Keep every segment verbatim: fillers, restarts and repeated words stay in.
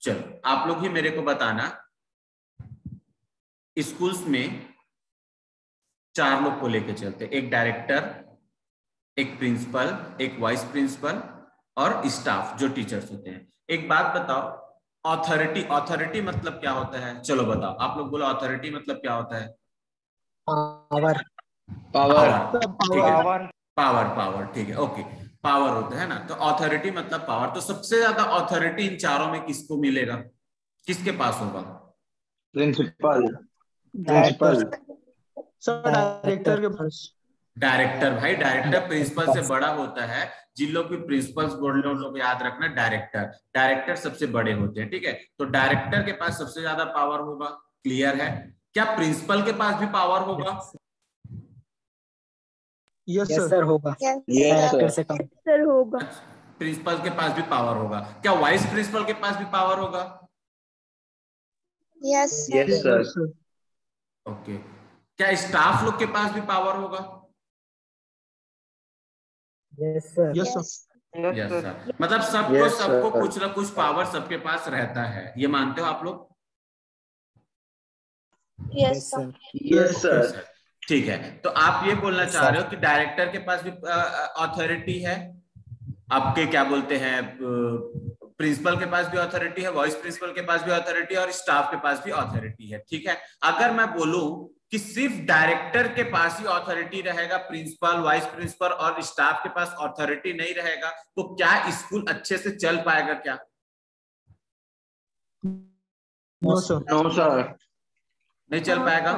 चलो आप लोग ही मेरे को बताना, स्कूल्स में चार लोग को लेके चलते, एक डायरेक्टर, एक प्रिंसिपल, एक वाइस प्रिंसिपल और स्टाफ जो टीचर्स होते हैं। एक बात बताओ, ऑथोरिटी, ऑथोरिटी मतलब क्या होता है? चलो बताओ, आप लोग बोलो ऑथोरिटी मतलब क्या होता है? पावर। पावर, ठीक है, पावर, पावर, ठीक है, ओके, पावर होता है ना। तो ऑथोरिटी मतलब पावर। तो सबसे ज्यादा ऑथोरिटी इन चारों में किसको मिलेगा, किसके पास होगा? प्रिंसिपल। प्रिंसिपल डायरेक्टर के पास। डायरेक्टर भाई, डायरेक्टर प्रिंसिपल से बड़ा होता है। जिन लोग भी प्रिंसिपल्स बोल रहे हो, लोग याद रखना डायरेक्टर, डायरेक्टर सबसे बड़े होते हैं, ठीक है। तो डायरेक्टर के पास सबसे ज्यादा पावर होगा, क्लियर है? क्या प्रिंसिपल के पास भी पावर होगा? यस सर, होगा। डायरेक्टर से कम सर होगा। प्रिंसिपल के पास भी पावर होगा। क्या वाइस प्रिंसिपल के पास भी पावर होगा? Yes yes sir. ओके। क्या स्टाफ लोग के पास भी पावर होगा? Yes sir. Yes sir. मतलब सबको सबको कुछ ना कुछ पावर सबके पास रहता है, ये मानते हो आप लोग? Yes sir. Yes sir. ठीक है, तो आप ये बोलना चाह रहे हो कि डायरेक्टर के पास भी अथॉरिटी है, आपके क्या बोलते हैं, प्रिंसिपल के पास भी अथॉरिटी है, वाइस प्रिंसिपल के पास भी अथॉरिटी है और स्टाफ के पास भी अथॉरिटी है, ठीक है। अगर मैं बोलूं कि सिर्फ डायरेक्टर के पास ही अथॉरिटी रहेगा, प्रिंसिपल, वाइस प्रिंसिपल और स्टाफ के पास अथॉरिटी नहीं रहेगा, तो क्या स्कूल अच्छे से चल पाएगा क्या? No sir. No sir. नहीं चल पाएगा,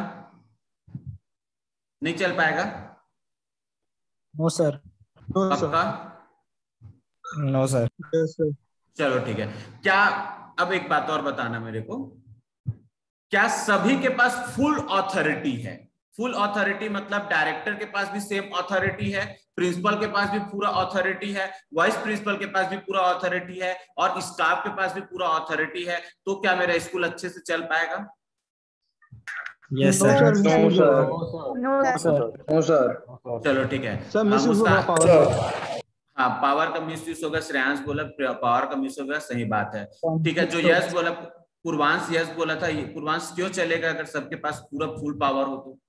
नहीं चल पाएगा। No sir. पक्का? No sir. चलो ठीक है। क्या, अब एक बात और बताना मेरे को, क्या सभी के पास फुल ऑथोरिटी है? फुल ऑथोरिटी मतलब डायरेक्टर के पास भी सेम ऑथोरिटी है, प्रिंसिपल के पास भी पूरा ऑथोरिटी है, वाइस प्रिंसिपल के पास भी पूरा ऑथोरिटी है और स्टाफ के पास भी पूरा ऑथोरिटी है, तो क्या मेरा स्कूल अच्छे से चल पाएगा? Yes sir. No sir. No sir. No sir. चलो ठीक है सर, हम मिसयूज उसका, होगा पावर। हाँ पावर का मिसयूज होगा, श्रेयांश बोला पावर का मिसयूज होगा, सही बात है, ठीक है। जो यस बोला, पूर्वांश यस बोला था, ये पूर्वांश क्यों चलेगा अगर सबके पास पूरा फुल पावर हो तो?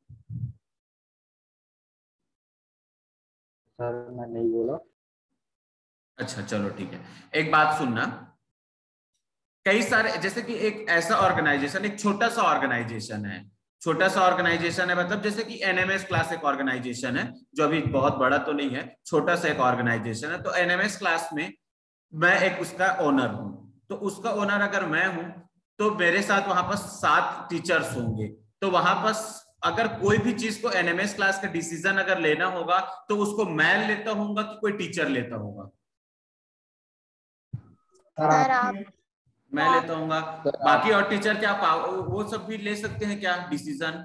सर मैं नहीं बोला। अच्छा चलो ठीक है, एक बात सुनना, कई सारे, जैसे कि एक ऐसा ऑर्गेनाइजेशन, एक छोटा सा ऑर्गेनाइजेशन है, छोटा सा ऑर्गेनाइजेशन है मतलब जैसे कि एनएमएस क्लास एक ऑर्गेनाइजेशन है, जो अभी बहुत बड़ा तो नहीं है, छोटा सा एक ऑर्गेनाइजेशन है। तो एनएमएस क्लास में मैं एक उसका ओनर हूं, तो उसका ओनर अगर मैं हूं तो मेरे साथ वहां पर सात टीचर्स होंगे। तो वहां पर अगर कोई भी चीज को एनएमएस क्लास का डिसीजन अगर लेना होगा तो उसको मैं लेता होऊंगा कि कोई टीचर लेता होगा? मैं लेता हूँगा। बाकी और टीचर क्या वो सब भी ले सकते हैं क्या डिसीजन?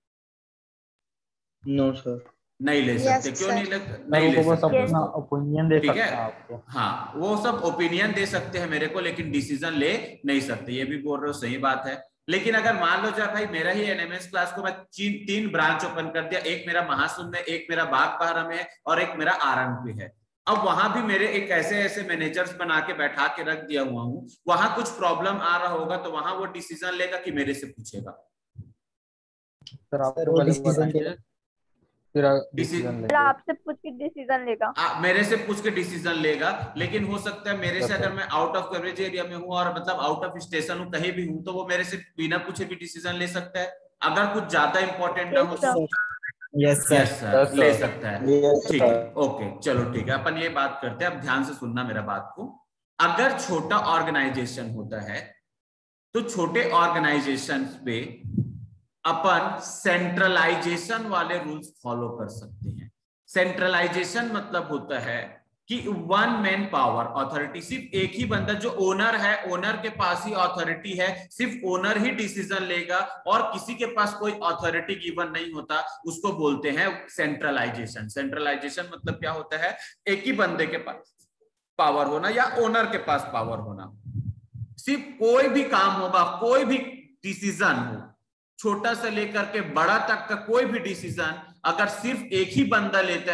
No sir. नहीं ले सकते। yes, क्यों नहीं ले, नहीं ले सकते? अपना ओपिनियन दे सकते हैं आपको। हाँ वो सब ओपिनियन दे सकते हैं मेरे को, लेकिन डिसीजन ले नहीं सकते। ये भी बोल रहे हो, सही बात है। लेकिन अगर मान लो जाए भाई मेरा ही एनएमएस क्लास को मैं तीन तीन ब्रांच ओपन कर दिया, एक मेरा महासुंद में, एक मेरा बागपहारा में है और एक मेरा आरंग में है। अब वहां भी मेरे एक ऐसे ऐसे मैनेजर्स बना के बैठा के रख दिया हुआ हूं, वहां कुछ प्रॉब्लम आ रहा होगा तो वहां वो डिसीजन लेगा कि मेरे से पूछेगा? सर आपको डिसीजन लेगा, फिर डिसीजन लेगा, आपसे पूछ के डिसीजन लेगा। आ, मेरे से पूछ के डिसीजन लेगा। लेकिन हो सकता है मेरे से, अगर मैं आउट ऑफ कवरेज एरिया में हूँ और मतलब आउट ऑफ स्टेशन हूँ, कहीं भी हूँ, तो वो मेरे से बिना पूछे भी डिसीजन ले सकता है अगर कुछ ज्यादा इंपॉर्टेंट ना हो तो। यस यस सर, सर, ले सकता है। ठीक है, ओके चलो ठीक है, अपन ये बात करते हैं। अब ध्यान से सुनना मेरा बात को। अगर छोटा ऑर्गेनाइजेशन होता है तो छोटे ऑर्गेनाइजेशन पे अपन सेंट्रलाइजेशन वाले रूल्स फॉलो कर सकते हैं। सेंट्रलाइजेशन मतलब होता है कि वन मैन पावर अथॉरिटी, सिर्फ एक ही बंदा जो ओनर है, ओनर के पास ही अथॉरिटी है, सिर्फ ओनर ही डिसीजन लेगा और किसी के पास कोई अथॉरिटी गिवन नहीं होता, उसको बोलते हैं सेंट्रलाइजेशन। सेंट्रलाइजेशन मतलब क्या होता है? एक ही बंदे के पास पावर होना या ओनर के पास पावर होना। सिर्फ कोई भी काम होगा, कोई भी डिसीजन हो, छोटा से लेकर के बड़ा तक का कोई भी डिसीजन अगर सिर्फ एक ही बंदा लेता है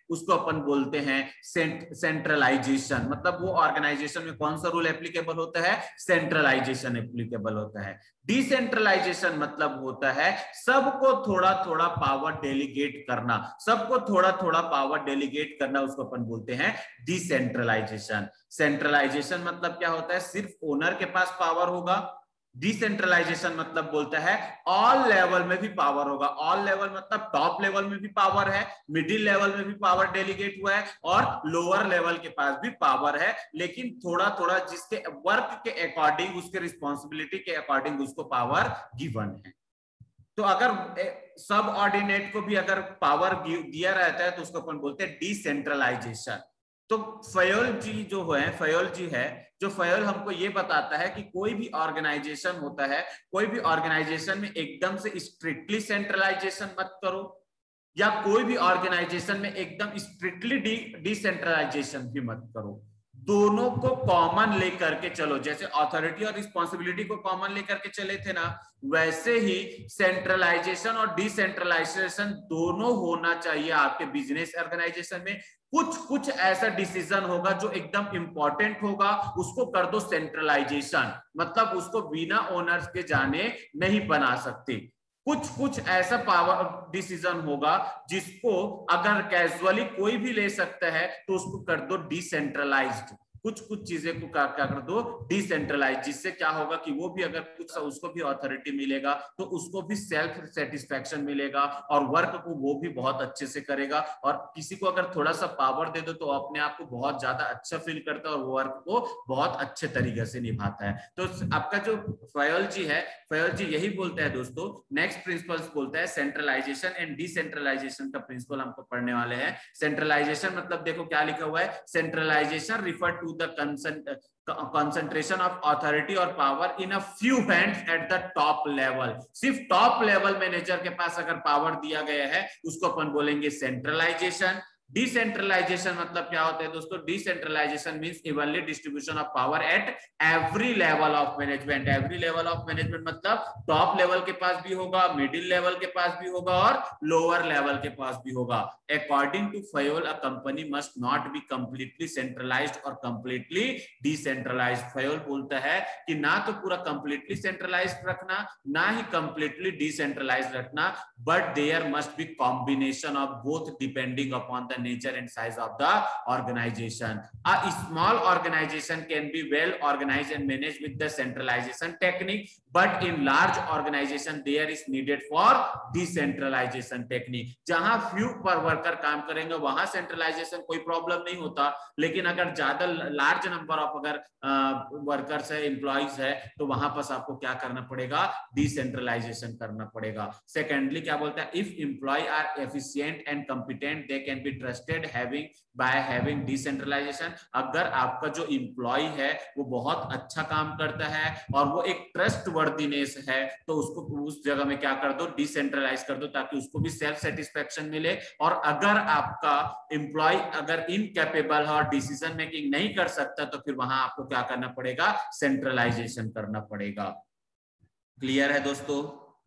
उसको अपन बोलते हैं सेंट्रलाइजेशन। मतलब वो ऑर्गेनाइजेशन में कौन सा रूल एप्लीकेबल होता है, सेंट्रलाइजेशन एप्लीकेबल होता है। डिसेंट्रलाइजेशन मतलब होता है सबको थोड़ा थोड़ा पावर डेलीगेट करना, सबको थोड़ा थोड़ा पावर डेलीगेट करना, उसको अपन बोलते हैं डिसेंट्रलाइजेशन। सेंट्रलाइजेशन मतलब क्या होता है, सिर्फ ओनर के पास पावर होगा। डिसेंट्रलाइजेशन मतलब बोलता है ऑल लेवल में भी पावर होगा। ऑल लेवल मतलब टॉप लेवल में भी पावर है, मिडिल लेवल में भी पावर डेलीगेट हुआ है और लोअर लेवल के पास भी पावर है, लेकिन थोड़ा थोड़ा जिसके वर्क के अकॉर्डिंग, उसके रिस्पॉन्सिबिलिटी के अकॉर्डिंग उसको पावर गिवन है। तो अगर सब ऑर्डिनेट को भी अगर पावर दिया रहता है तो उसको अपन बोलते हैं डिसेंट्रलाइजेशन। तो फयोल जी जो है, फयोल जी है जो फयोल हमको ये बताता है कि कोई भी ऑर्गेनाइजेशन होता है, कोई भी ऑर्गेनाइजेशन में एकदम से स्ट्रिक्टली सेंट्रलाइजेशन मत करो, या कोई भी ऑर्गेनाइजेशन में एकदम स्ट्रिक्टली डिसेंट्रलाइजेशन भी मत करो। दोनों को कॉमन लेकर के चलो। जैसे अथॉरिटी और रिस्पॉन्सिबिलिटी को कॉमन लेकर के चले थे ना, वैसे ही सेंट्रलाइजेशन और डिसेंट्रलाइजेशन दोनों होना चाहिए आपके बिजनेस ऑर्गेनाइजेशन में। कुछ कुछ ऐसा डिसीजन होगा जो एकदम इंपॉर्टेंट होगा, उसको कर दो सेंट्रलाइजेशन, मतलब उसको बिना ओनर्स के जाने नहीं बना सकते। कुछ कुछ ऐसा पावर डिसीजन होगा जिसको अगर कैजुअली कोई भी ले सकता है तो उसको कर दो डिसेंट्रलाइज्ड। कुछ कुछ चीजें को क्या क्या कर दो डिसेंट्रलाइज, जिससे क्या होगा कि वो भी अगर कुछ उसको भी अथॉरिटी मिलेगा तो उसको भी सेल्फ सेटिस्फैक्शन मिलेगा और वर्क को वो भी बहुत अच्छे से करेगा। और किसी को अगर थोड़ा सा पावर दे दो तो अपने आप को बहुत ज्यादा अच्छा फील करता है और वर्क को बहुत अच्छे तरीके से निभाता है। तो आपका जो फयोल जी है, फयोल जी यही बोलता है दोस्तों, नेक्स्ट प्रिंसिपल बोलता है सेंट्रलाइजेशन एंड डिसेंट्रलाइजेशन का प्रिंसिपल हमको पढ़ने वाले हैं। सेंट्रलाइजेशन मतलब देखो क्या लिखा हुआ है, centralization refer to the concentration of authority or power in a few hands at the top level। सिर्फ टॉप लेवल मैनेजर के पास अगर पावर दिया गया है उसको अपन बोलेंगे सेंट्रलाइजेशन। डिसेंट्रलाइजेशन मतलब क्या होता है दोस्तों, decentralization means evenly distribution of power at every level of management. Every level of management मतलब टॉप लेवल के पास भी होगा, मिडिल लेवल के पास भी होगा और लोअर लेवल के पास भी होगा। According to Fayol a company must not be completely centralized और कंप्लीटली डिसेंट्रलाइज्ड। फयोल बोलता है कि ना तो पूरा कंप्लीटली सेंट्रलाइज्ड रखना, ना ही कंप्लीटली डिसेंट्रलाइज्ड रखना, but there must be combination of both depending upon the nature and size of the organization. A small organization can be well organized and managed with the centralization technique, but in large organization there is needed for decentralization technique। जहां few per worker काम करेंगे वहां centralisation कोई problem नहीं होता, लेकिन अगर ज्यादा लार्ज नंबर ऑफ अगर वर्कर्स है, एम्प्लॉइज है, तो वहां पर आपको क्या करना पड़ेगा, डिसेंट्रलाइजेशन करना पड़ेगा। सेकेंडली क्या बोलता है, if employ are efficient and competent they can be trusted having by having decentralization. अगर आपका जो एम्प्लॉय है वो बहुत अच्छा काम करता है और वो एक ट्रस्ट वर्दीनेस है, तो उसको उस जगह में क्या कर दो, डिसेंट्रलाइज कर दो, ताकि उसको भी सेल्फ सेटिस्फेक्शन मिले। और अगर आपका एम्प्लॉय अगर इनकैपेबल है और डिसीजन मेकिंग नहीं कर सकता, तो फिर वहां आपको क्या करना पड़ेगा, सेंट्रलाइजेशन करना पड़ेगा। क्लियर है दोस्तों?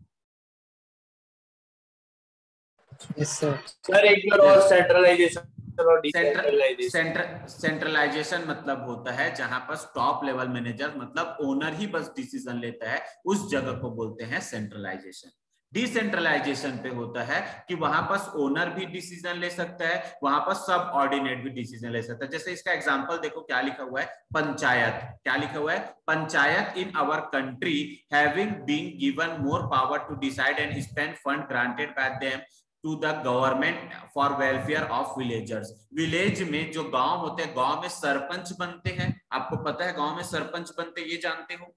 Yes sir. सर एक बार और सेंट्रलाइजेशन और डिसेंट्रलाइजेशन। सेंट्रल सेंट्रलाइजेशन मतलब होता है जहां पर टॉप लेवल मैनेजर मतलब ओनर ही बस डिसीजन लेता है, उस जगह को बोलते हैं सेंट्रलाइजेशन। डिसेंट्रलाइजेशन पे होता है कि वहां पर ओनर भी डिसीजन ले सकता है, वहां पर सब ऑर्डिनेट भी डिसीजन ले सकता है। जैसे इसका एग्जांपल देखो क्या लिखा हुआ है, पंचायत। क्या लिखा हुआ है, panchayat in our country having been given more power to decide and spend fund granted by them to the government for welfare of villagers. Village में जो गांव होते हैं, गांव में सरपंच बनते हैं। आपको पता है गांव में सरपंच बनते, ये जानते हो?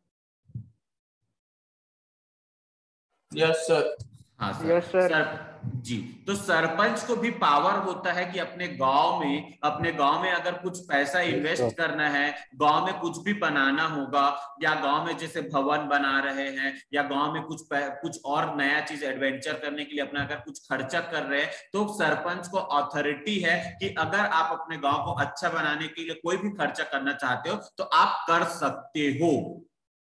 Yes sir. हाँ sir. Yes sir. Sir ji, तो सरपंच को भी पावर होता है कि अपने गांव में अपने गांव में अगर कुछ पैसा इन्वेस्ट करना है, गांव में कुछ भी बनाना होगा, या गांव में जैसे भवन बना रहे हैं, या गांव में कुछ कुछ और नया चीज एडवेंचर करने के लिए अपना अगर कुछ खर्चा कर रहे हैं, तो सरपंच को अथॉरिटी है कि अगर आप अपने गांव को अच्छा बनाने के लिए कोई भी खर्चा करना चाहते हो तो आप कर सकते हो।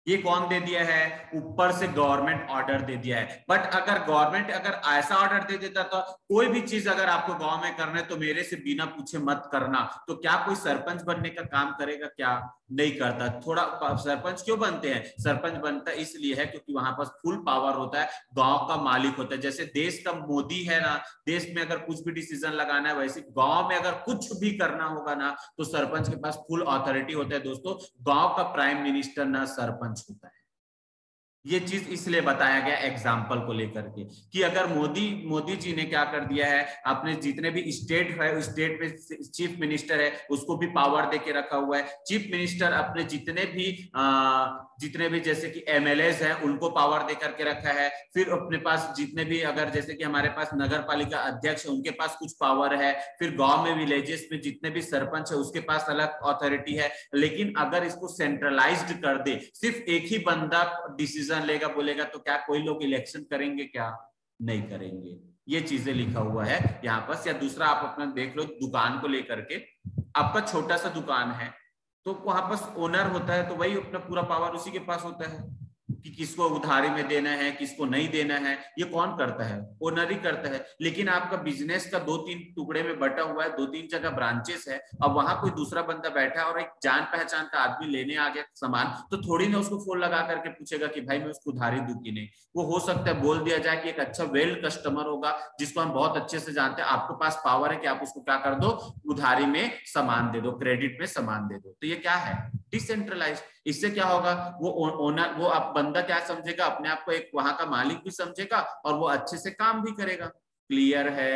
ये कौन दे दिया है? ऊपर से गवर्नमेंट ऑर्डर दे दिया है। बट अगर गवर्नमेंट अगर ऐसा ऑर्डर दे देता तो कोई भी चीज अगर आपको गांव में करना है तो मेरे से बिना पूछे मत करना, तो क्या कोई सरपंच बनने का काम करेगा? क्या नहीं करता। थोड़ा सरपंच क्यों बनते हैं? सरपंच बनता इसलिए है क्योंकि वहां पर फुल पावर होता है, गांव का मालिक होता है। जैसे देश का मोदी है ना, देश में अगर कुछ भी डिसीजन लगाना है, वैसे गांव में अगर कुछ भी करना होगा ना तो सरपंच के पास फुल अथॉरिटी होता है। दोस्तों, गांव का प्राइम मिनिस्टर ना सरपंच होता है। ये चीज इसलिए बताया गया एग्जाम्पल को लेकर के कि अगर मोदी मोदी जी ने क्या कर दिया है, अपने जितने भी स्टेट है, स्टेट में चीफ मिनिस्टर है उसको भी पावर दे के रखा हुआ है। चीफ मिनिस्टर अपने जितने भी आ, जितने भी जैसे कि एमएलएज हैं उनको पावर दे करके रखा है। फिर अपने पास जितने भी अगर जैसे कि हमारे पास नगर पालिका अध्यक्ष है उनके पास कुछ पावर है। फिर गांव में विलेजेस में जितने भी सरपंच है उसके पास अलग अथॉरिटी है। लेकिन अगर इसको सेंट्रलाइज्ड कर दे, सिर्फ एक ही बंदा डिसीजन लेगा बोलेगा, तो क्या कोई लोग इलेक्शन करेंगे? क्या नहीं करेंगे। ये चीजें लिखा हुआ है यहाँ पर। या दूसरा आप अपना देख लो, दुकान को लेकर के, आपका छोटा सा दुकान है तो वहां पर ओनर होता है, तो वही अपना पूरा पावर उसी के पास होता है कि किसको उधारी में देना है, किसको नहीं देना है। ये कौन करता है? ओनर ही करता है। लेकिन आपका बिजनेस का दो तीन टुकड़े में बटा हुआ है, दो तीन जगह ब्रांचेस है, अब वहां कोई दूसरा बंदा बैठा है और एक जान पहचान का आदमी लेने आ गया सामान, तो थोड़ी ना उसको फोन लगा करके पूछेगा कि भाई मैं उसको उधारी दूं कि नहीं। वो हो सकता है बोल दिया जाए कि एक अच्छा वेल कस्टमर होगा जिसको हम बहुत अच्छे से जानते हैं, आपके पास पावर है कि आप उसको क्या कर दो, उधारी में सामान दे दो, क्रेडिट में सामान दे दो। तो ये क्या है? डिसेंट्रलाइज्ड। इससे क्या होगा, वो ओनर, वो आप बंदा क्या समझेगा, अपने आप को एक वहां का मालिक भी समझेगा और वो अच्छे से काम भी करेगा। क्लियर है?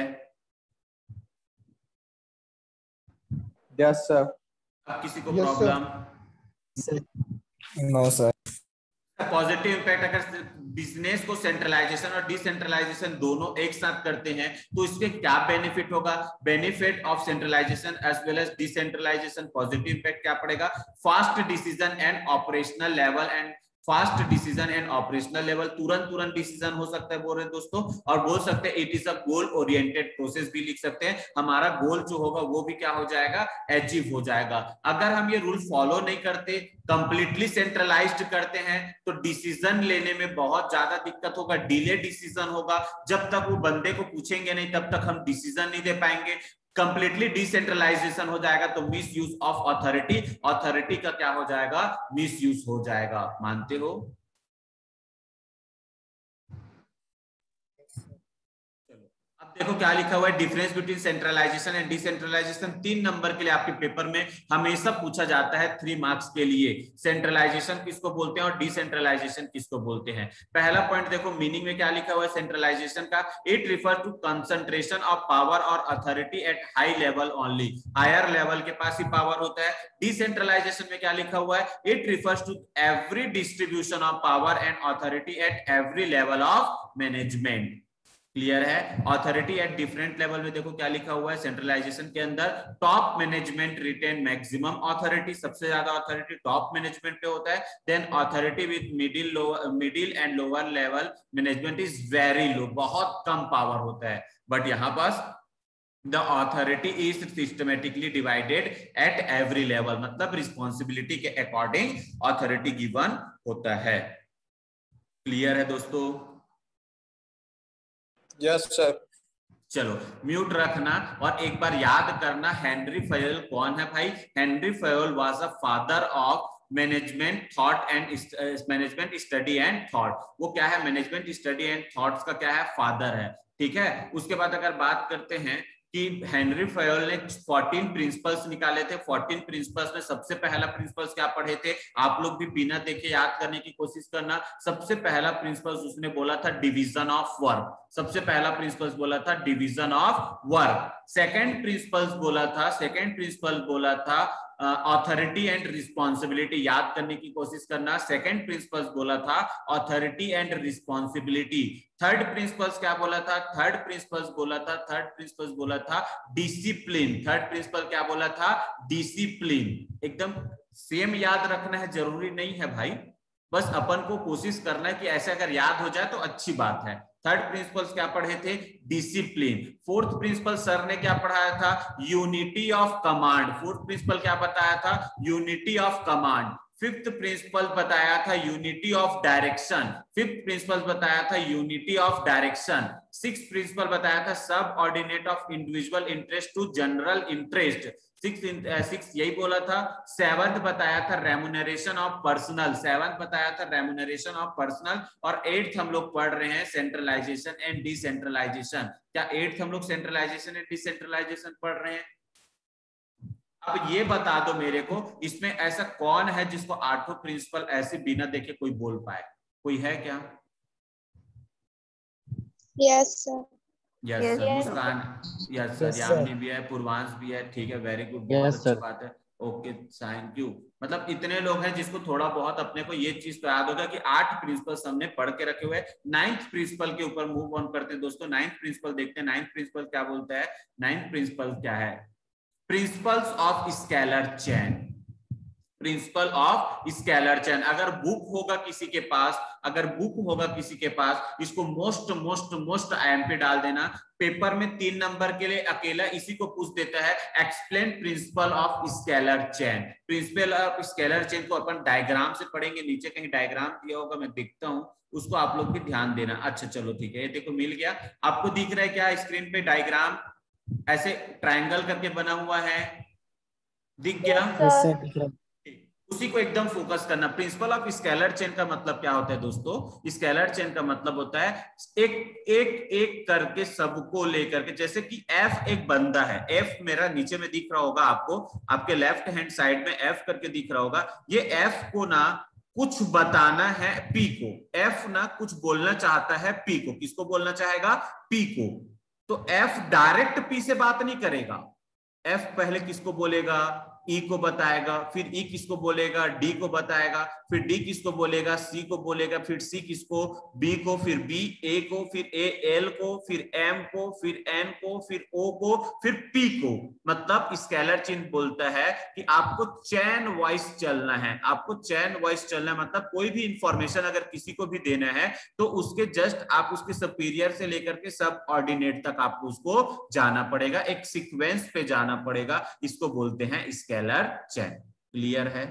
Yes sir. अब किसी को Yes, sir. Problem? No sir. Positive impact, अगर बिजनेस को सेंट्रलाइजेशन और डिसेंट्रलाइजेशन दोनों एक साथ करते हैं तो इसके क्या बेनिफिट होगा? Benefit of centralization as well as decentralization, positive impact क्या पड़ेगा? Fast decision and operational level and fast decision and operational level, तुरंत तुरंत डिसीजन हो सकता है बोल रहे हैं दोस्तों। और बोल सकते हैं it is a goal oriented process भी लिख सकते हैं। हमारा गोल जो होगा वो भी क्या हो जाएगा? अचीव हो जाएगा। अगर हम ये रूल फॉलो नहीं करते, कंप्लीटली सेंट्रलाइज्ड करते हैं, तो डिसीजन लेने में बहुत ज्यादा दिक्कत होगा, डिले डिसीजन होगा। जब तक वो बंदे को पूछेंगे नहीं तब तक हम डिसीजन नहीं दे पाएंगे। कंप्लीटली डिसेंट्रलाइजेशन हो जाएगा तो misuse of authority, authority का क्या हो जाएगा? मिस यूज हो जाएगा। मानते हो? अब देखो क्या लिखा हुआ है, difference between centralization and decentralization. तीन नंबर के लिए आपके पेपर में हमेशा पूछा जाता है, थ्री मार्क्स के लिए। सेंट्रलाइजेशन किसको बोलते हैं और डिसेंट्रलाइजेशन किसको बोलते हैं? पहला पॉइंट देखो, मीनिंग में क्या लिखा हुआ है सेंट्रलाइजेशन का? It refer to concentration of power और authority at high level only, higher level के पास ही पावर होता है। डिसेंट्रलाइजेशन में क्या लिखा हुआ है? It refers to every distribution of power and authority at every level of management. Clear है? अथॉरिटी एट डिफरेंट लेवल में देखो क्या लिखा हुआ है सेंट्रलाइजेशन के अंदर, top management retain maximum authority, सबसे ज्यादा अथॉरिटी टॉप मैनेजमेंट पे होता है। Then authority with middle lower middle and lower level management is very low, बहुत कम पावर होता है। बट यहां पास the authority is systematically divided at every level, मतलब रिस्पॉन्सिबिलिटी के अकॉर्डिंग अथॉरिटी गिवन होता है। क्लियर है दोस्तों? Yes sir. चलो म्यूट रखना और एक बार याद करना, हेनरी फयोल कौन है भाई? Henri Fayol was a father of management thought and management study and thought. वो क्या है? मैनेजमेंट स्टडी एंड थॉट्स का क्या है? फादर है। ठीक है। उसके बाद अगर बात करते हैं कि हेनरी फयोल ने चौदह प्रिंसिपल्स निकाले थे। चौदह प्रिंसिपल्स में सबसे पहला प्रिंसिपल्स क्या पढ़े थे? आप लोग भी बिना देखे याद करने की कोशिश करना। सबसे पहला प्रिंसिपल्स उसने बोला था डिवीजन ऑफ वर्क। सबसे पहला प्रिंसिपल्स बोला था division of work. Second principles बोला था सेकंड प्रिंसिपल बोला था अथॉरिटी एंड रिस्पॉन्सिबिलिटी। याद करने की कोशिश करना। सेकंड प्रिंसिपल्स बोला था authority and responsibility. Third principles क्या बोला था? थर्ड प्रिंसिपल्स बोला था थर्ड प्रिंसिपल्स बोला था डिसिप्लिन। थर्ड प्रिंसिपल क्या बोला था? डिसिप्लिन। एकदम सेम याद रखना है, जरूरी नहीं है भाई, बस अपन को कोशिश करना है कि ऐसे अगर याद हो जाए तो अच्छी बात है। थर्ड प्रिंसिपल्स क्या पढ़े थे? डिसिप्लिन। फोर्थ प्रिंसिपल सर ने क्या पढ़ाया था? Unity of command. Fourth principle क्या बताया था? Unity of command. Fifth principle बताया था unity of direction, fifth principle बताया था unity of direction, six principle बताया था subordinate of individual interest to general interest, six six यही बोला था। सेवंथ बताया था रेमुनरेशन ऑफ पर्सनल, सेवंथ बताया था रेमुनरेशन ऑफ पर्सनल। और एट्थ हम लोग पढ़ रहे हैं सेंट्रलाइजेशन एंड डिसेंट्रलाइजेशन। क्या एट्थ हम लोग सेंट्रलाइजेशन एंड डिसेंट्रलाइजेशन पढ़ रहे हैं? अब ये बता दो मेरे को, इसमें ऐसा कौन है जिसको आठों प्रिंसिपल ऐसे बिना देखे कोई बोल पाए? कोई है क्या? Yes sir. Yes sir, Muskan, yes sir, Yamini भी है, पूर्वांश भी है, ठीक है, वेरी गुड, बहुत अच्छी बात है, ओके थैंक यू। मतलब इतने लोग हैं जिसको थोड़ा बहुत अपने को ये चीज तो याद होगा कि आठ प्रिंसिपल हमने पढ़ के रखे हुए। नाइन्थ प्रिंसिपल के ऊपर मूव ऑन करते हैं दोस्तों। नाइन्थ प्रिंसिपल देखते हैं, नाइन्थ प्रिंसिपल क्या बोलता है? नाइन्थ प्रिंसिपल क्या है? Principles of scalar chain, principle of scalar chain. अगर बुक होगा किसी के पास, अगर बुक होगा किसी के पास, इसको मोस्ट मोस्ट मोस्ट आईएमपी डाल देना। पेपर में तीन नंबर के लिए अकेला इसी को पूछ देता है, explain principle of scalar chain. Principle of scalar chain को अपन डायग्राम से पढ़ेंगे, नीचे कहीं डायग्राम दिया होगा, मैं देखता हूं, उसको आप लोग भी ध्यान देना। अच्छा चलो ठीक है, ये देखो मिल गया। आपको दिख रहा है क्या स्क्रीन पे डायग्राम? ऐसे ट्रायंगल करके बना हुआ है, दिख गया? उसी को एकदम फोकस करना। प्रिंसिपल ऑफ स्केलर चेन का मतलब क्या होता है दोस्तों? स्केलर चेन का मतलब होता है एक एक एक करके सबको लेकर के, जैसे कि एफ एक बंदा है, एफ मेरा नीचे में दिख रहा होगा आपको, आपके लेफ्ट हैंड साइड में एफ करके दिख रहा होगा। ये एफ को ना कुछ बताना है पी को, एफ ना कुछ बोलना चाहता है पी को। किसको बोलना चाहेगा? पी को। तो एफ डायरेक्ट पी से बात नहीं करेगा, एफ पहले किसको बोलेगा? ई को बताएगा, फिर ई किसको बोलेगा? डी को बताएगा, फिर डी किसको बोलेगा? सी को बोलेगा, फिर सी किसको? बी को, फिर बी ए को, फिर ए एल को, फिर एम को, फिर एन को, फिर ओ को, फिर पी को। मतलब स्केलर चिन्ह बोलता है कि आपको चैन वाइज चलना है, आपको चैन वाइज चलना है। मतलब कोई भी इंफॉर्मेशन अगर किसी को भी देना है तो उसके जस्ट आप उसके सुपीरियर से लेकर के सब ऑर्डिनेट तक आपको उसको जाना पड़ेगा, एक सीक्वेंस पे जाना पड़ेगा। इसको बोलते हैं स्केलर चेन। क्लियर है?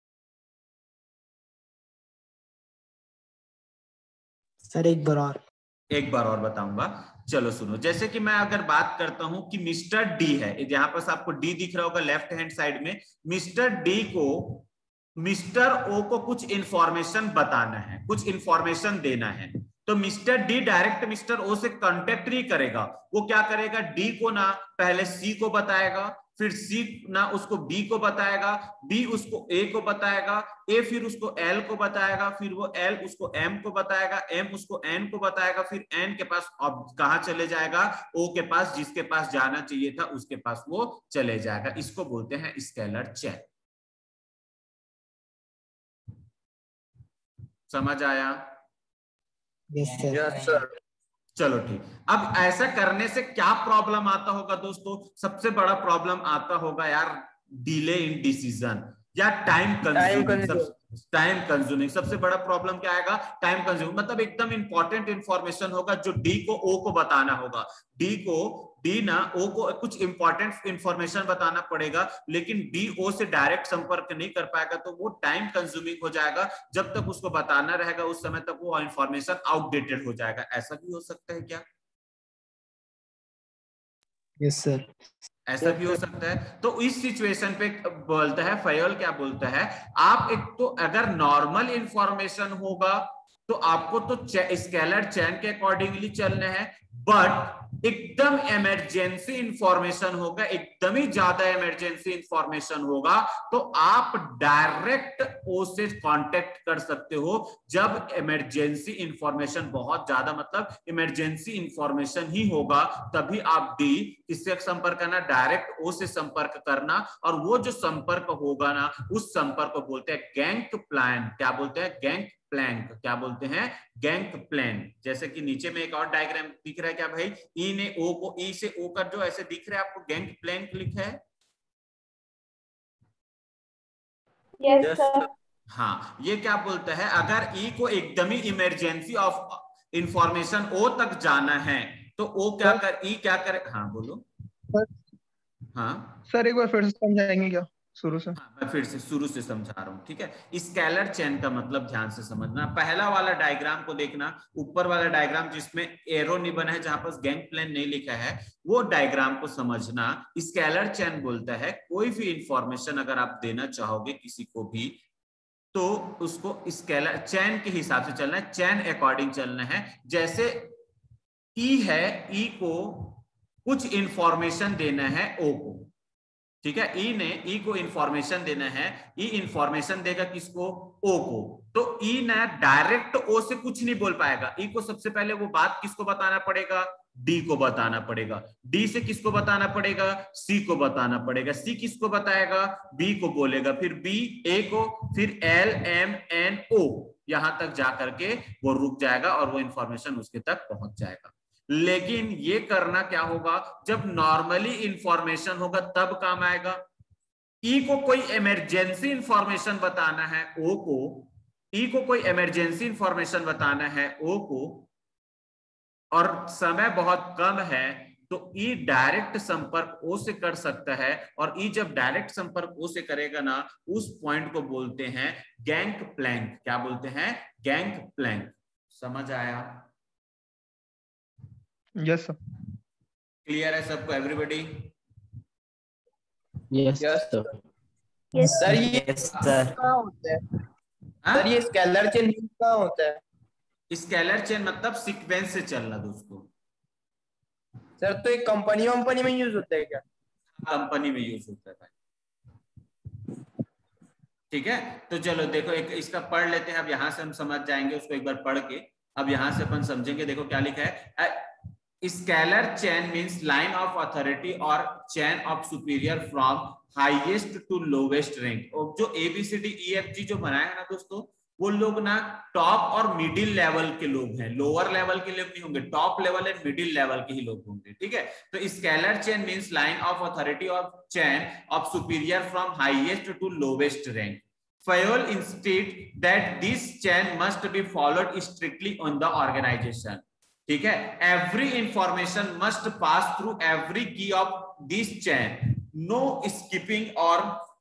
सर एक बार और एक बार और बताऊंगा, चलो सुनो। जैसे कि मैं अगर बात करता हूं कि मिस्टर डी है, यहां पर आपको डी दिख रहा होगा लेफ्ट हैंड साइड में। मिस्टर डी को मिस्टर ओ को कुछ इंफॉर्मेशन बताना है, कुछ इंफॉर्मेशन देना है, तो mister D direct mister O से कांटेक्ट नहीं करेगा। वो क्या करेगा? डी को ना पहले सी को बताएगा, फिर सी ना उसको बी को बताएगा, बी उसको ए को बताएगा, ए फिर उसको एल को बताएगा, फिर वो एल उसको एम को बताएगा, एम उसको एन को बताएगा, फिर एन के पास अब कहां चले जाएगा? ओ के पास, जिसके पास जाना चाहिए था उसके पास वो चले जाएगा। इसको बोलते हैं स्केलर चेन। समझ आया? Yes sir. चलो ठीक। अब ऐसा करने से क्या प्रॉब्लम आता होगा दोस्तों? सबसे बड़ा प्रॉब्लम आता होगा यार डिले इन डिसीजन या टाइम कंज्यूमिंग। टाइम कंज्यूमिंग सबसे बड़ा प्रॉब्लम क्या आएगा? Time consuming. मतलब एकदम इंपॉर्टेंट इंफॉर्मेशन होगा जो डी को ओ को बताना होगा, डी को डी ना ओ को कुछ इंपॉर्टेंट इंफॉर्मेशन बताना पड़ेगा, लेकिन डी ओ से डायरेक्ट संपर्क नहीं कर पाएगा, तो वो टाइम कंज्यूमिंग हो जाएगा। जब तक उसको बताना रहेगा उस समय तक वो इंफॉर्मेशन आउटडेटेड हो जाएगा। ऐसा भी हो सकता है क्या? Yes sir. ऐसा भी हो सकता है। तो इस सिचुएशन पे बोलता है फयोल, क्या बोलता है? आप एक तो अगर नॉर्मल इंफॉर्मेशन होगा तो आपको तो स्केलर चेन के अकॉर्डिंगली चलना है, बट एकदम इमरजेंसी इंफॉर्मेशन होगा, एकदम ही ज्यादा इमरजेंसी इंफॉर्मेशन होगा, तो आप डायरेक्ट ओ से कांटेक्ट कर सकते हो। जब इमरजेंसी इंफॉर्मेशन बहुत ज्यादा, मतलब इमरजेंसी इंफॉर्मेशन ही होगा, तभी आप डी किससे संपर्क करना? डायरेक्ट ओ से संपर्क करना। और वो जो संपर्क होगा ना, उस संपर्क को बोलते हैं गैंग प्लान। क्या बोलते हैं? Gangplank. क्या बोलते हैं? Gang plan. जैसे कि नीचे में एक और डायग्राम दिख रहा है क्या भाई? ई ने ओ को, ई से ओ का जो ऐसे दिख रहा है आपको, गैंग प्लैंक लिखा है। Yes sir. हाँ, ये क्या बोलता है? अगर ई को एकदम ही इमरजेंसी ऑफ इंफॉर्मेशन ओ तक जाना है तो ओ क्या कर, ई क्या करे? हाँ बोलो। सर, हाँ सर एक बार फिर से समझाएंगे क्या? शुरू से हाँ, मैं फिर से शुरू से समझा रहा हूँ, ठीक है। स्केलर चेन का मतलब ध्यान से समझना। पहला वाला डायग्राम को देखना, ऊपर वाला डायग्राम जिसमें एरो नहीं बना है, जहां पर गैंग प्लेन नहीं लिखा है, वो डायग्राम को समझना। स्केलर चेन बोलता है कोई भी इंफॉर्मेशन अगर आप देना चाहोगे किसी को भी, तो उसको स्केलर चेन के हिसाब से चलना है, चेन अकॉर्डिंग चलना है। जैसे ई है, ई को कुछ इंफॉर्मेशन देना है ओ को, ठीक है। ई ने ई को इंफॉर्मेशन देना है, ई इंफॉर्मेशन देगा किसको? ओ को। तो ई ना डायरेक्ट ओ से कुछ नहीं बोल पाएगा। ई को सबसे पहले वो बात किसको बताना पड़ेगा? डी को बताना पड़ेगा। डी से किसको बताना पड़ेगा? सी को बताना पड़ेगा। सी किसको बताएगा? बी को बोलेगा, फिर बी ए को, फिर एल एम एन ओ, यहां तक जाकर के वो रुक जाएगा और वो इंफॉर्मेशन उसके तक पहुंच जाएगा। लेकिन ये करना क्या होगा? जब नॉर्मली इंफॉर्मेशन होगा तब काम आएगा। ई को कोई इमरजेंसी इंफॉर्मेशन बताना है ओ को, ई को कोई इमरजेंसी इंफॉर्मेशन बताना है ओ को, और समय बहुत कम है, तो ई डायरेक्ट संपर्क ओ से कर सकता है। और ई जब डायरेक्ट संपर्क ओ से करेगा ना, उस पॉइंट को बोलते हैं गैंग प्लैंक। क्या बोलते हैं? Gangplank. समझ आया? Yes sir. क्लियर है सबको? Everybody? Yes sir. Yes sir ये सर। कहाँ होता है? सर ये स्केलर चेन कहाँ होता है? स्केलर चेन मतलब सीक्वेंस से चलना दोस्तों। सर तो एक कंपनी कंपनी में यूज होता है क्या? कंपनी में यूज होता है भाई, ठीक है। तो चलो देखो, एक इसका पढ़ लेते हैं। अब यहां से हम समझ जाएंगे उसको एक बार पढ़ के। अब यहां से अपन समझेंगे। देखो क्या लिखा है। Scalar chain means line of authority और chain of superior from highest to lowest rank. और जो एबीसीडी ई एफ जी जो बनाया है ना दोस्तों, वो लोग ना टॉप और मिडिल लेवल के लोग हैं, लोअर लेवल के लोग नहीं होंगे, top level and middle level के ही लोग होंगे, ठीक है। तो scalar chain means line of authority of chain of superior from highest to lowest rank. Fayol instate that this chain must be followed strictly on the organization, ठीक है। Every information must pass through every key of this chain. No skipping or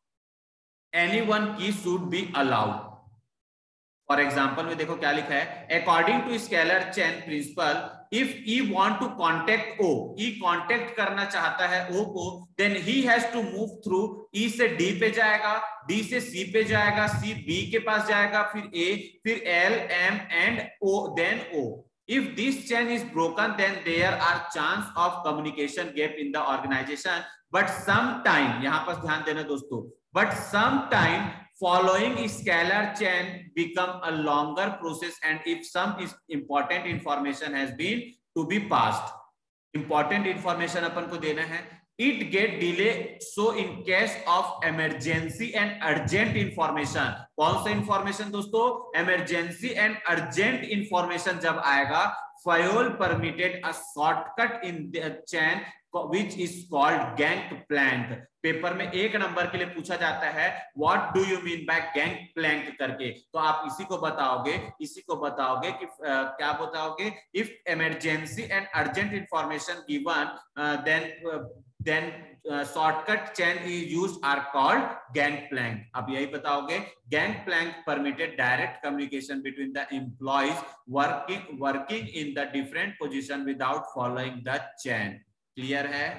any one key should be allowed. For example में देखो क्या लिखा है। According to scalar chain principle, if E want to contact O, E contact करना चाहता है O को, then he has to move through. E से डी पे जाएगा, डी से सी पे जाएगा, सी बी के पास जाएगा, फिर ए, फिर L M and O, then O. If this chain is broken, then there are chance of communication gap in the organization. But sometime, यहाँ पर ध्यान देना दोस्तों, but sometime following scalar chain become a longer process, and if some is important information has been to be passed, important information अपन को देना है, it get delay. So in case of emergency and urgent information, कौन सा information दोस्तों? emergency and urgent information जब आएगा, Fayol permitted a shortcut in the chain which is called gangplank. Paper में एक नंबर के लिए पूछा जाता है what do you mean by gangplank करके, तो आप इसी को बताओगे, इसी को बताओगे कि uh, क्या बताओगे? If emergency and urgent information given, then then shortcut chain is used or called gangplank. अब यही बताओगे। Gangplank permitted direct communication between the employees working working in the different position without following the chain. Clear है?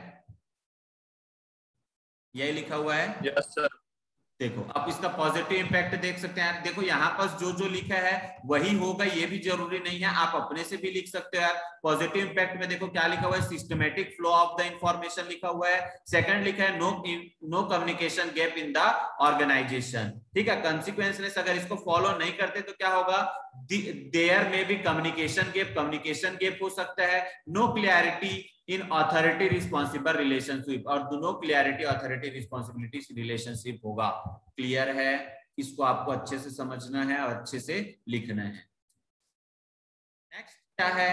यही लिखा हुआ है। Yes sir. देखो अब इसका पॉजिटिव इंपैक्ट देख सकते हैं। देखो यहाँ पर जो जो लिखा है वही होगा, ये भी जरूरी नहीं है, आप अपने से भी लिख सकते हो यार। पॉजिटिव इंपैक्ट में देखो क्या लिखा हुआ है, systematic flow of the information लिखा हुआ है। सेकंड लिखा है no no communication gap in the organization, ठीक है। कंसिक्वेंसेस अगर इसको फॉलो नहीं करते तो क्या होगा? देयर में भी कम्युनिकेशन गैप, कम्युनिकेशन गैप हो सकता है। No clarity in authority responsible relationship, और दोनों क्लियरिटी अथॉरिटी रिस्पॉन्सिबिलिटी रिलेशनशिप होगा। क्लियर है? इसको आपको अच्छे से समझना है और अच्छे से लिखना है। नेक्स्ट क्या है?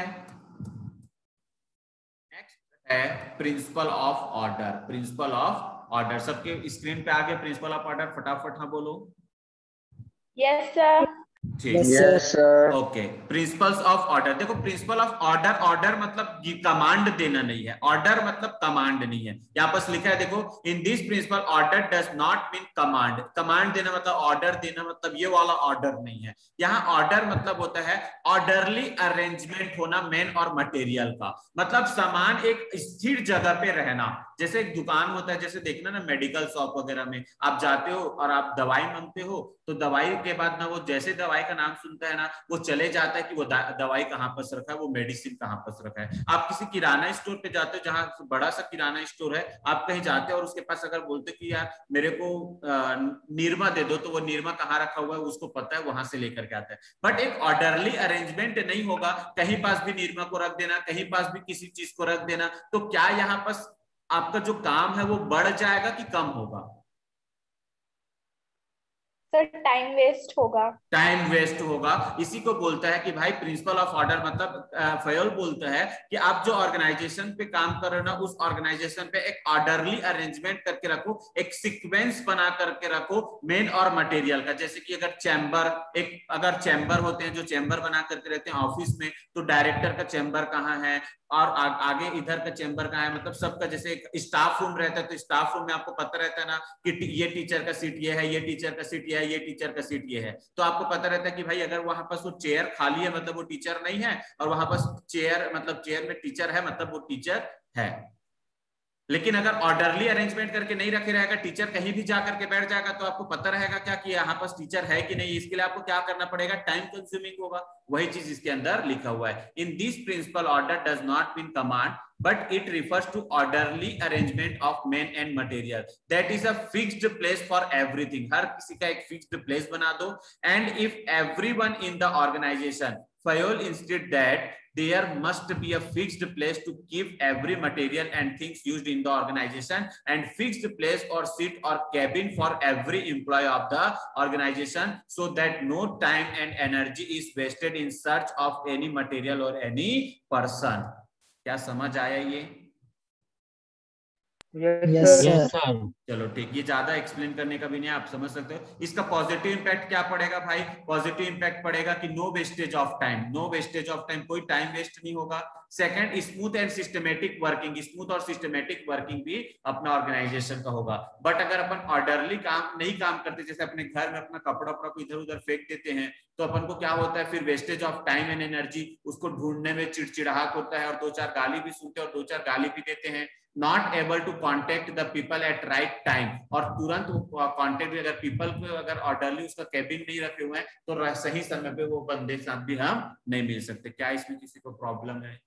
नेक्स्ट है principle of order. Principle of order सबके स्क्रीन पे आ गया। प्रिंसिपल ऑफ ऑर्डर फटाफट हाँ बोलो। Yes sir. ठीक, yes sir. Okay. Principles of order, देखो प्रिंसिपल ऑफ ऑर्डर, ऑर्डर मतलब कमांड देना नहीं है, ऑर्डर मतलब कमांड नहीं है। यहाँ पर लिखा है देखो, in this principle order does not mean command. Command देना मतलब ऑर्डर देना मतलब ये वाला ऑर्डर नहीं है। यहाँ ऑर्डर मतलब होता है ऑर्डरली अरेंजमेंट होना मैन और मटेरियल का, मतलब सामान एक स्थिर जगह पे रहना। जैसे एक दुकान होता है, जैसे देखना ना मेडिकल शॉप वगैरह में आप जाते हो और आप दवाई मांगते हो, तो दवाई के बाद ना वो जैसे दवाई का नाम सुनता है ना, वो चले जाता है कि वो दवाई कहाँ पर रखा है, वो मेडिसिन कहाँ पर रखा है। आप किसी किराना स्टोर पे जाते हो, जहाँ बड़ा सा किराना स्टोर है, आप कहीं जाते हो और उसके पास अगर बोलते कि यार मेरे को निरमा दे दो, तो वो निरमा कहाँ रखा हुआ है उसको पता है, वहां से लेकर के आता है। बट एक ऑर्डरली अरेंजमेंट नहीं होगा, कहीं पास भी निरमा को रख देना, कहीं पास भी किसी चीज को रख देना, तो क्या यहाँ पर आपका जो काम है वो बढ़ जाएगा कि कम होगा? सर टाइम वेस्ट होगा। टाइम वेस्ट होगा। इसी को बोलता है कि भाई प्रिंसिपल ऑफ ऑर्डर, मतलब फयोल बोलता है कि आप जो ऑर्गेनाइजेशन पे काम कर रहे हो ना, उस ऑर्गेनाइजेशन पे एक ऑर्डरली अरेंजमेंट करके रखो, एक सीक्वेंस बना करके रखो मेन और मटेरियल का। जैसे कि अगर चैम्बर, एक अगर चैम्बर होते हैं जो चैम्बर बना करके रहते हैं ऑफिस में, तो डायरेक्टर का चैम्बर कहाँ है और आ, आगे इधर का चैम्बर कहाँ है, मतलब सबका जैसे एक स्टाफ रूम रहता है, तो स्टाफ रूम में आपको पता रहता है ना कि ये टीचर का सीट ये है, ये टीचर का सीट ये है, ये टीचर का सीट ये है। तो आपको पता रहता है कि भाई अगर वहां पर वो चेयर खाली है मतलब वो टीचर नहीं है, और वहां पर चेयर मतलब चेयर में टीचर है मतलब वो टीचर है। लेकिन अगर ऑर्डरली अरेंजमेंट करके नहीं रखे रहेगा, टीचर कहीं भी जा करके बैठ जाएगा, तो आपको पता रहेगा क्या कि यहाँ पर टीचर है कि नहीं। इसके लिए आपको क्या करना पड़ेगा, टाइम कंज्यूमिंग होगा। वही चीज इसके अंदर लिखा हुआ है, in this principle order does not mean command but it refers to orderly arrangement of men and material that is a fixed place for everything। हर किसी का एक fixed place बना दो। and if everyone in the organization Fayol insisted that there must be a fixed place to keep every material and things used in the organization and fixed place or seat or cabin for every employee of the organization so that no time and energy is wasted in search of any material or any person। क्या समझ आया ये? Yes sir. चलो ठीक, ये ज्यादा explain करने का भी नहीं, आप समझ सकते हो। इसका पॉजिटिव इंपैक्ट क्या पड़ेगा भाई? पॉजिटिव इंपैक्ट पड़ेगा कि no wastage of time, no wastage of time, कोई टाइम वेस्ट नहीं होगा। Second, smooth and systematic working, smooth और सिस्टमेटिक वर्किंग भी अपना ऑर्गेनाइजेशन का होगा। बट अगर अपन ऑर्डरली काम नहीं काम करते, जैसे अपने घर में अपना कपड़ा वपड़ा को इधर उधर फेंक देते हैं, तो अपन को क्या होता है, फिर wastage of time and energy, उसको ढूंढने में चिड़चिड़ाहट होता है और दो चार गाली भी सुनते हैं और दो चार गाली भी देते हैं। Not able to contact the people at right time, और तुरंत कॉन्टेक्ट, अगर पीपल को अगर ऑर्डरली उसका कैबिन नहीं रखे हुए हैं तो सही समय पे वो बंदे के साथ भी हम नहीं मिल सकते। क्या इसमें किसी को प्रॉब्लम है?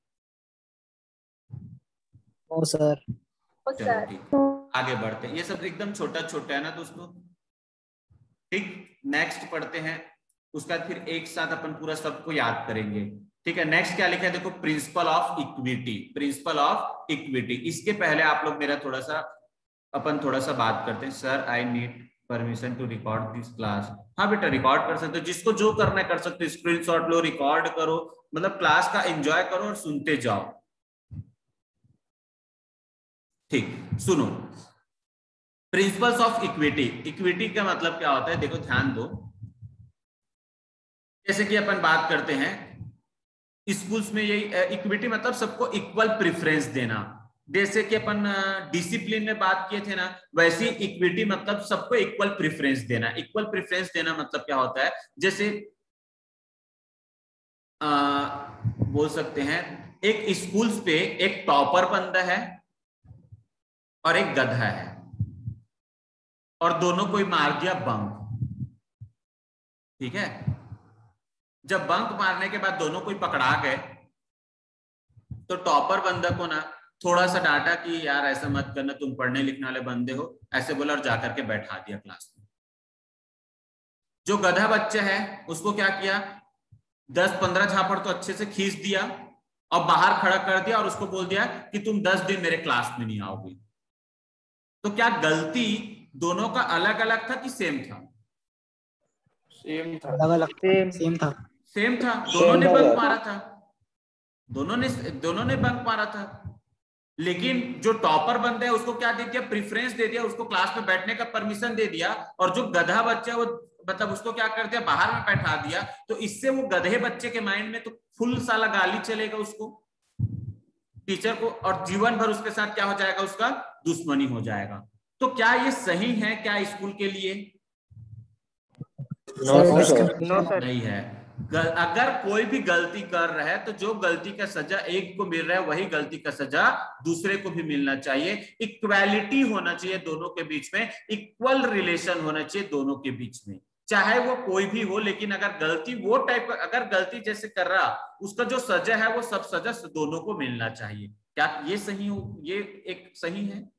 Oh sir. चलो ठीक, आगे बढ़ते हैं। ये सब एकदम छोटा छोटा है ना दोस्तों, ठीक। नेक्स्ट पढ़ते हैं, उसका फिर एक साथ अपन पूरा सबको याद करेंगे, ठीक है। नेक्स्ट क्या लिखा है देखो, principle of equity, principle of equity. इसके पहले आप लोग मेरा थोड़ा सा अपन थोड़ा सा बात करते हैं। Sir I need permission to record this class. हाँ बेटा रिकॉर्ड कर सकते हो, जिसको जो करना है कर सकते हो, स्क्रीनशॉट लो, रिकॉर्ड करो, मतलब क्लास का एंजॉय करो और सुनते जाओ, ठीक। सुनो, प्रिंसिपल्स ऑफ इक्विटी। इक्विटी का मतलब क्या होता है, देखो ध्यान दो। जैसे कि अपन बात करते हैं स्कूल्स में, यही इक्विटी मतलब सबको इक्वल प्रेफरेंस देना। जैसे कि अपन डिसिप्लिन में बात किए थे ना, वैसे इक्विटी मतलब सबको इक्वल प्रेफरेंस देना। इक्वल प्रेफरेंस देना मतलब क्या होता है, जैसे आ, बोल सकते हैं एक स्कूल्स पे एक टॉपर बंदा है और एक गधा है, और दोनों कोई मार दिया बंक, ठीक है। जब बंक मारने के बाद दोनों कोई पकड़ा गए, तो टॉपर बंदा को ना थोड़ा सा डांटा कि यार ऐसा मत करना, तुम पढ़ने लिखने वाले बंदे हो, ऐसे बोला और जाकर के बैठा दिया क्लास में। जो गधा बच्चा है उसको क्या किया, दस पंद्रह झापड़ तो अच्छे से खींच दिया और बाहर खड़ा कर दिया और उसको बोल दिया कि तुम दस दिन मेरे क्लास में नहीं आओगे। तो क्या गलती दोनों का अलग अलग था कि सेम था? सेम था। अलग अलग सेम सेम था सेम था। दोनों ने बंक मारा था, दोनों ने दोनों ने बंक मारा था। लेकिन जो टॉपर बंदा है उसको क्या दे दिया, प्रेफरेंस दे दिया, उसको क्लास में बैठने का परमिशन दे दिया। और जो गधा बच्चा है वो मतलब उसको क्या कर दिया, बाहर में बैठा दिया, तो इससे वो गधे बच्चे के माइंड में तो फुल साला गाली चलेगा उसको, टीचर को, और जीवन भर उसके साथ क्या हो जाएगा, उसका दुश्मनी हो जाएगा। तो क्या ये सही है क्या स्कूल के लिए? No sir. नहीं है। अगर कोई भी गलती कर रहा है तो जो गलती का सजा एक को मिल रहा है वही गलती का सजा दूसरे को भी मिलना चाहिए। इक्वालिटी होना चाहिए दोनों के बीच में, इक्वल रिलेशन होना चाहिए दोनों के बीच में, चाहे वो कोई भी हो। लेकिन अगर गलती वो टाइप का, अगर गलती जैसे कर रहा, उसका जो सजा है वो सब सजा दोनों को मिलना चाहिए। क्या ये सही हो, ये एक सही है?